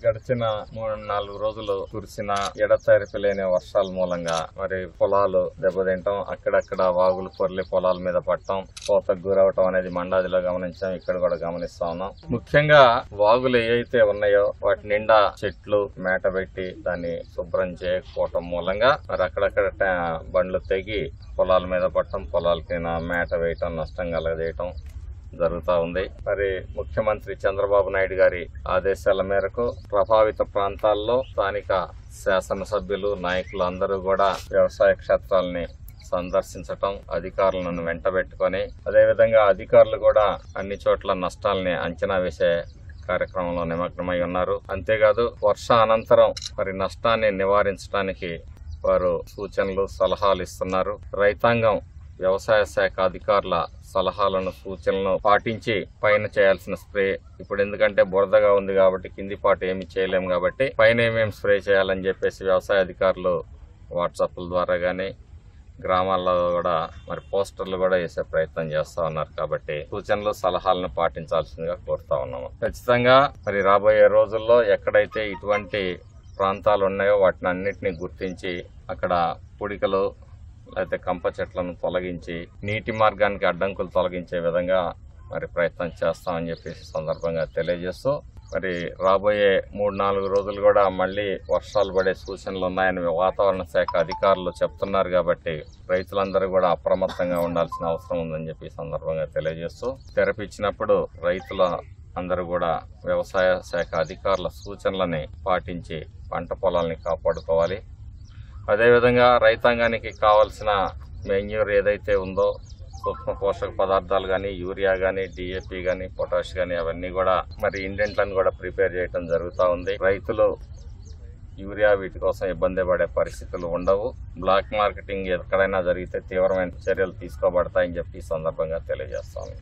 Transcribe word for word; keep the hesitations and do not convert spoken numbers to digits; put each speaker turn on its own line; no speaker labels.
గడిచిన మూడు నాలుగు రోజులు కురిసిన ఎడతెరిపి లేని వర్షాల మూలంగా మరి పొలాలు దెబ్బతింటాం, అక్కడక్కడ వాగులు పొర్లి పొలాల మీద పడటం, కోతకు గురవటం అనేది మండాదిలో గమనించాం, ఇక్కడ కూడా గమనిస్తా ఉన్నాం. ముఖ్యంగా వాగులు ఏవైతే ఉన్నాయో వాటి నిండా చెట్లు మేట పెట్టి దాన్ని శుభ్రం చేయకపోవటం మూలంగా మరి అక్కడక్కడ బండ్లు తెగి పొలాల మీద పడటం, పొలాలకి మేట వేయటం, నష్టం కలగజేయటం జరుగుతూ ఉంది. మరి ముఖ్యమంత్రి చంద్రబాబు నాయుడు గారి ఆదేశాల మేరకు ప్రభావిత ప్రాంతాల్లో స్థానిక శాసనసభ్యులు నాయకులు అందరూ కూడా వ్యవసాయ క్షేత్రాలని సందర్శించటం, అధికారులను వెంటబెట్టుకొని అదేవిధంగా అధికారులు కూడా అన్ని చోట్ల నష్టాలని అంచనా వేసే కార్యక్రమంలో నిమగ్నమై ఉన్నారు. అంతేకాదు వర్ష అనంతరం మరి నష్టాన్ని నివారించడానికి వారు సూచనలు సలహాలు ఇస్తున్నారు. రైతాంగం వ్యవసాయ శాఖ అధికారుల సలహాలను సూచనలను పాటించి పైన చేయాల్సిన స్ప్రే, ఇప్పుడు ఎందుకంటే బురదగా ఉంది కాబట్టి కింది పాటు ఏమి చేయలేము కాబట్టి పైన ఏమేమి స్ప్రే చేయాలని చెప్పేసి వ్యవసాయ అధికారులు వాట్సాప్ల ద్వారా కానీ గ్రామాల్లో కూడా మరి పోస్టర్లు కూడా వేసే ప్రయత్నం చేస్తా ఉన్నారు. కాబట్టి సూచనలు సలహాలను పాటించాల్సిందిగా కోరుతా ఉన్నాము. ఖచ్చితంగా మరి రాబోయే రోజుల్లో ఎక్కడైతే ఇటువంటి ప్రాంతాలు ఉన్నాయో వాటిని అన్నిటినీ గుర్తించి అక్కడ పుడికలు లేకపోతే కంప చెట్లను తొలగించి నీటి మార్గానికి అడ్డంకులు తొలగించే విధంగా మరి ప్రయత్నం చేస్తామని చెప్పేసి సందర్భంగా తెలియజేస్తూ మరి రాబోయే మూడు నాలుగు రోజులు కూడా మళ్ళీ వర్షాలు పడే సూచనలు ఉన్నాయని వాతావరణ శాఖ అధికారులు చెప్తున్నారు. కాబట్టి రైతులందరూ కూడా అప్రమత్తంగా ఉండాల్సిన అవసరం ఉందని చెప్పి సందర్భంగా తెలియజేస్తూ తెరపిచ్చినప్పుడు రైతుల అందరూ కూడా వ్యవసాయ శాఖ అధికారుల సూచనలని పాటించి పంట పొలాలని కాపాడుకోవాలి. అదేవిధంగా రైతాంగానికి కావాల్సిన మెన్యూర్ ఏదైతే ఉందో సూక్ష్మ పోషక పదార్థాలు కానీ యూరియా కానీ డిఏపి కానీ పొటాష్ కానీ అవన్నీ కూడా మరి ఇండెంట్లను కూడా ప్రిపేర్ చేయడం జరుగుతూ ఉంది. రైతులు యూరియా వీటి కోసం ఇబ్బంది పడే పరిస్థితులు ఉండవు. బ్లాక్ మార్కెటింగ్ ఎక్కడైనా జరిగితే తీవ్రమైన చర్యలు తీసుకోబడతాయని చెప్పి ఈ సందర్భంగా తెలియజేస్తాము.